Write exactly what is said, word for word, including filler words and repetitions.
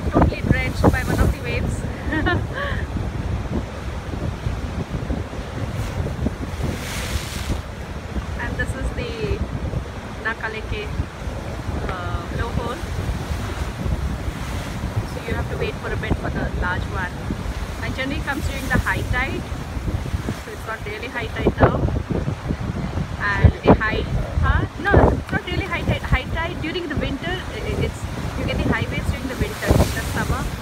got totally drenched by one of the waves. And this is the Nakaleke uh, blowhole. So you have to wait for a bit for the large one. And generally comes during the high tide. So it's not really high tide now. And the high, huh? No, it's not really high tide. High tide during the winter. It's you get the high waves during the winter. In the summer,